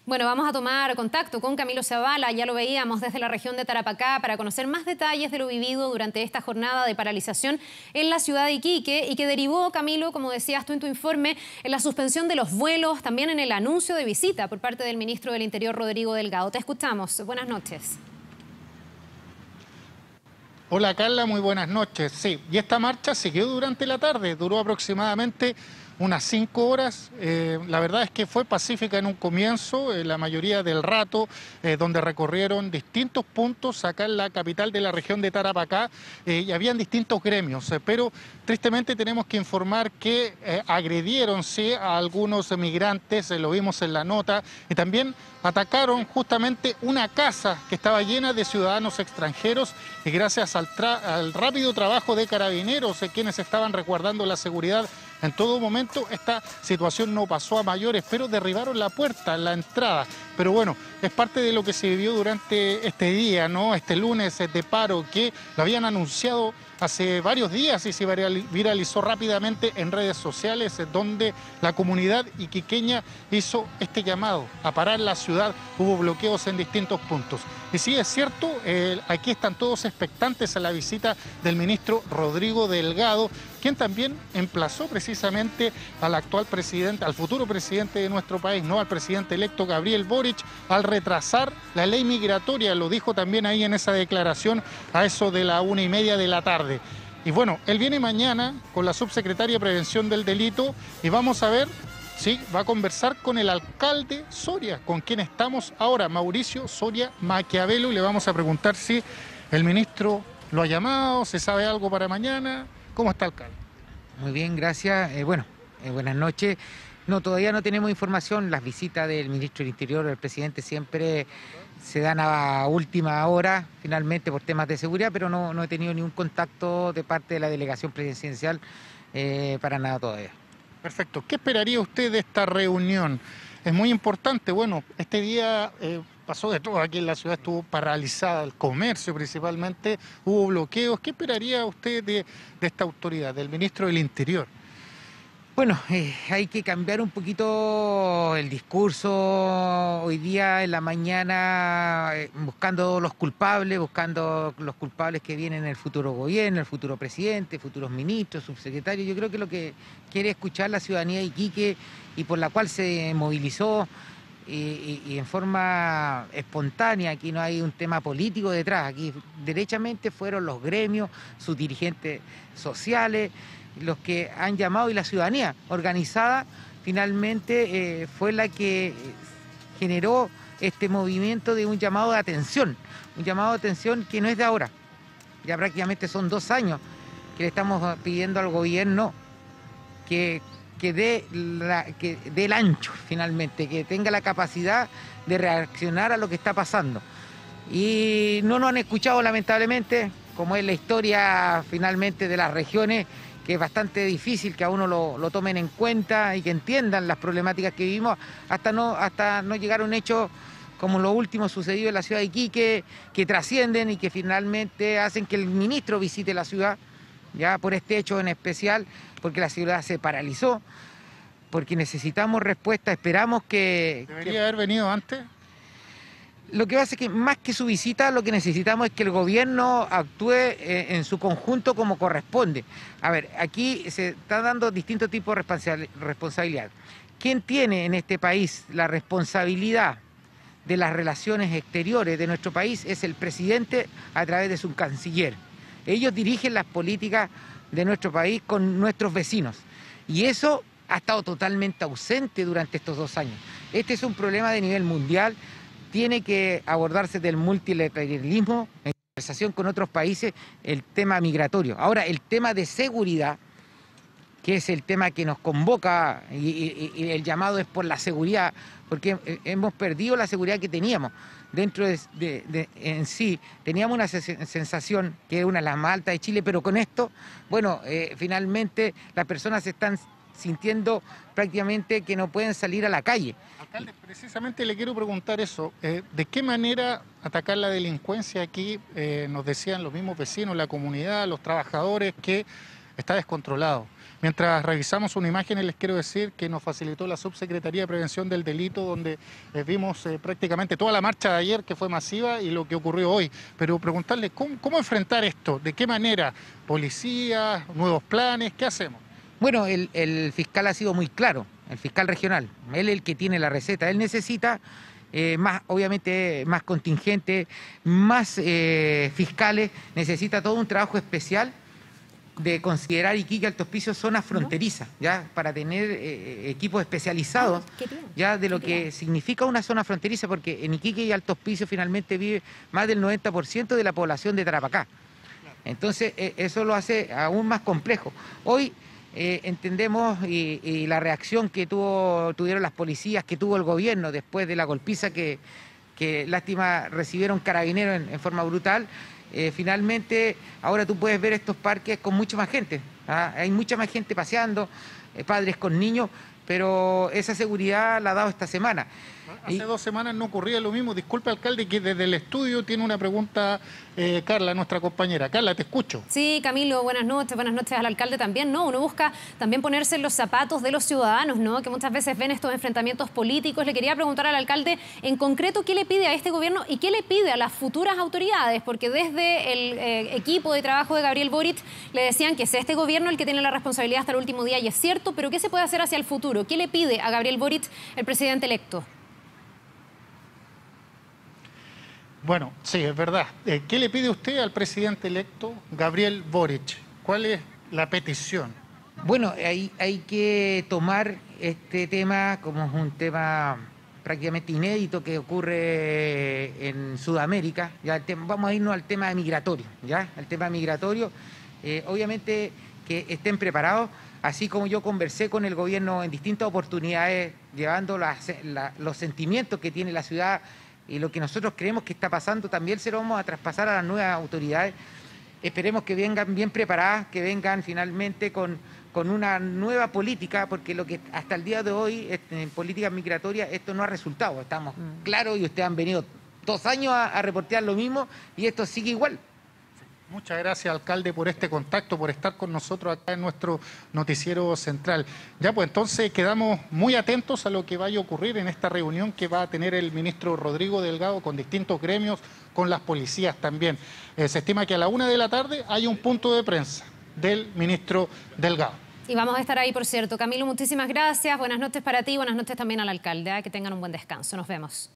Bueno, vamos a tomar contacto con Camilo Zavala, ya lo veíamos desde la región de Tarapacá, para conocer más detalles de lo vivido durante esta jornada de paralización en la ciudad de Iquique y que derivó, Camilo, como decías tú en tu informe, en la suspensión de los vuelos, también en el anuncio de visita por parte del ministro del Interior, Rodrigo Delgado. Te escuchamos. Buenas noches. Hola Carla, muy buenas noches. Sí, y esta marcha siguió durante la tarde, duró aproximadamente unas 5 horas. La verdad es que fue pacífica en un comienzo, la mayoría del rato, donde recorrieron distintos puntos acá en la capital de la región de Tarapacá, y habían distintos gremios, pero tristemente tenemos que informar que agredieron sí, a algunos migrantes, lo vimos en la nota, y también atacaron justamente una casa que estaba llena de ciudadanos extranjeros y gracias al rápido trabajo de carabineros, quienes estaban resguardando la seguridad en todo momento, esta situación no pasó a mayores, pero derribaron la puerta, la entrada. Pero bueno, es parte de lo que se vivió durante este día, ¿no? Este lunes de paro que lo habían anunciado hace varios días y se viralizó rápidamente en redes sociales, donde la comunidad iquiqueña hizo este llamado a parar la ciudad. Hubo bloqueos en distintos puntos. Y sí, es cierto, aquí están todos expectantes a la visita del ministro Rodrigo Delgado, quien también emplazó precisamente al actual presidente, al futuro presidente de nuestro país, no al presidente electo Gabriel Boric, al retrasar la ley migratoria. Lo dijo también ahí en esa declaración a eso de la 1:30 de la tarde. Y bueno, él viene mañana con la subsecretaria de Prevención del Delito y vamos a ver, sí, va a conversar con el alcalde Soria, con quien estamos ahora, Mauricio Soria Maquiavelo, y le vamos a preguntar si el ministro lo ha llamado, se sabe algo para mañana. ¿Cómo está, alcalde? Muy bien, gracias. Buenas noches. No, todavía no tenemos información. Las visitas del ministro del Interior o del presidente siempre se dan a última hora, finalmente por temas de seguridad, pero no he tenido ningún contacto de parte de la delegación presidencial para nada todavía. Perfecto. ¿Qué esperaría usted de esta reunión? Es muy importante. Bueno, este día pasó de todo. Aquí en la ciudad estuvo paralizada el comercio principalmente, hubo bloqueos. ¿Qué esperaría usted de esta autoridad, del ministro del Interior? Bueno, hay que cambiar un poquito el discurso hoy día en la mañana, buscando los culpables que vienen en el futuro gobierno, el futuro presidente, futuros ministros, subsecretarios. Yo creo que lo que quiere escuchar la ciudadanía de Iquique y por la cual se movilizó y en forma espontánea, aquí no hay un tema político detrás, aquí derechamente fueron los gremios, sus dirigentes sociales, los que han llamado, y la ciudadanía organizada finalmente fue la que generó este movimiento de un llamado de atención que no es de ahora, ya prácticamente son 2 años que le estamos pidiendo al gobierno que dé el ancho finalmente, que tenga la capacidad de reaccionar a lo que está pasando. Y no nos han escuchado lamentablemente, como es la historia finalmente de las regiones, que es bastante difícil que a uno lo tomen en cuenta y que entiendan las problemáticas que vivimos, hasta no llegar a un hecho como lo último sucedido en la ciudad de Iquique, que trascienden y que finalmente hacen que el ministro visite la ciudad, ya por este hecho en especial, porque la ciudad se paralizó, porque necesitamos respuesta, esperamos que... ¿Debería haber venido antes? Lo que pasa es que más que su visita, lo que necesitamos es que el gobierno actúe en su conjunto como corresponde. A ver, aquí se están dando distintos tipos de responsabilidad. ¿Quién tiene en este país la responsabilidad de las relaciones exteriores de nuestro país? Es el presidente a través de su canciller. Ellos dirigen las políticas de nuestro país con nuestros vecinos. Y eso ha estado totalmente ausente durante estos 2 años. Este es un problema de nivel mundial. Tiene que abordarse del multilateralismo, en conversación con otros países, el tema migratorio. Ahora, el tema de seguridad, que es el tema que nos convoca, y el llamado es por la seguridad, porque hemos perdido la seguridad que teníamos. Dentro en sí, teníamos una sensación que es una de las más altas de Chile, pero con esto, bueno, finalmente las personas están sintiendo prácticamente que no pueden salir a la calle. Alcalde, precisamente le quiero preguntar eso. ¿De qué manera atacar la delincuencia aquí? Nos decían los mismos vecinos, la comunidad, los trabajadores, que está descontrolado. Mientras revisamos una imagen, les quiero decir que nos facilitó la Subsecretaría de Prevención del Delito, donde vimos prácticamente toda la marcha de ayer, que fue masiva, y lo que ocurrió hoy. Pero preguntarle, ¿cómo enfrentar esto? ¿De qué manera? ¿Policía? ¿Nuevos planes? ¿Qué hacemos? Bueno, el fiscal ha sido muy claro, el fiscal regional. Él es el que tiene la receta. Él necesita más, obviamente, más contingentes, más fiscales. Necesita todo un trabajo especial de considerar Iquique Alto Hospicio zona fronteriza, ya para tener equipos especializados ya de lo que significa una zona fronteriza, porque en Iquique y Alto Hospicio finalmente vive más del 90% de la población de Tarapacá. Entonces eso lo hace aún más complejo. Hoy entendemos y la reacción que tuvieron las policías, que tuvo el gobierno después de la golpiza que lástima recibieron carabineros en forma brutal. Finalmente, ahora tú puedes ver estos parques con mucha más gente. Hay mucha más gente paseando, padres con niños, pero esa seguridad la ha dado esta semana. Hace 2 semanas no ocurría lo mismo. Disculpe, alcalde, que desde el estudio tiene una pregunta Carla, nuestra compañera. Carla, te escucho. Sí, Camilo, buenas noches al alcalde también, ¿no? Uno busca también ponerse en los zapatos de los ciudadanos, ¿no? Que muchas veces ven estos enfrentamientos políticos. Le quería preguntar al alcalde, en concreto, ¿qué le pide a este gobierno y qué le pide a las futuras autoridades? Porque desde el equipo de trabajo de Gabriel Boric le decían que es este gobierno el que tiene la responsabilidad hasta el último día, y es cierto, pero ¿qué se puede hacer hacia el futuro? ¿Qué le pide a Gabriel Boric, el presidente electo? Bueno, sí, es verdad. ¿Qué le pide usted al presidente electo, Gabriel Boric? ¿Cuál es la petición? Bueno, hay que tomar este tema como un tema prácticamente inédito que ocurre en Sudamérica. Ya vamos a irnos al tema migratorio, ¿ya? Al tema migratorio. Obviamente que estén preparados, así como yo conversé con el gobierno en distintas oportunidades, llevando los sentimientos que tiene la ciudad y lo que nosotros creemos que está pasando, también se lo vamos a traspasar a las nuevas autoridades. Esperemos que vengan bien preparadas, que vengan finalmente con una nueva política, porque lo que hasta el día de hoy en políticas migratorias esto no ha resultado. Estamos claros y ustedes han venido 2 años a reportear lo mismo y esto sigue igual. Muchas gracias, alcalde, por este contacto, por estar con nosotros acá en nuestro noticiero central. Ya, pues entonces quedamos muy atentos a lo que vaya a ocurrir en esta reunión que va a tener el ministro Rodrigo Delgado con distintos gremios, con las policías también. Se estima que a la 1 de la tarde hay un punto de prensa del ministro Delgado. Y vamos a estar ahí, por cierto. Camilo, muchísimas gracias. Buenas noches para ti, buenas noches también al alcalde. Que tengan un buen descanso. Nos vemos.